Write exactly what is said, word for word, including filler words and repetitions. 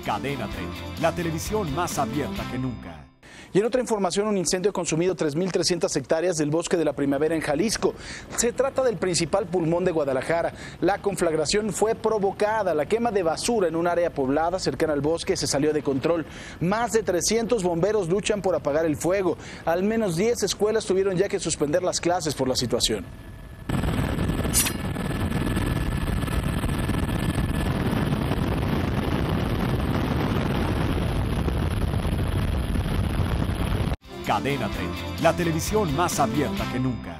Cadena treinta, la televisión más abierta que nunca. Y en otra información, un incendio ha consumido tres mil trescientas hectáreas del Bosque de la Primavera en Jalisco. Se trata del principal pulmón de Guadalajara. La conflagración fue provocada. La quema de basura en un área poblada cercana al bosque se salió de control. Más de trescientos bomberos luchan por apagar el fuego. Al menos diez escuelas tuvieron ya que suspender las clases por la situación. Cadena treinta, la televisión más abierta que nunca.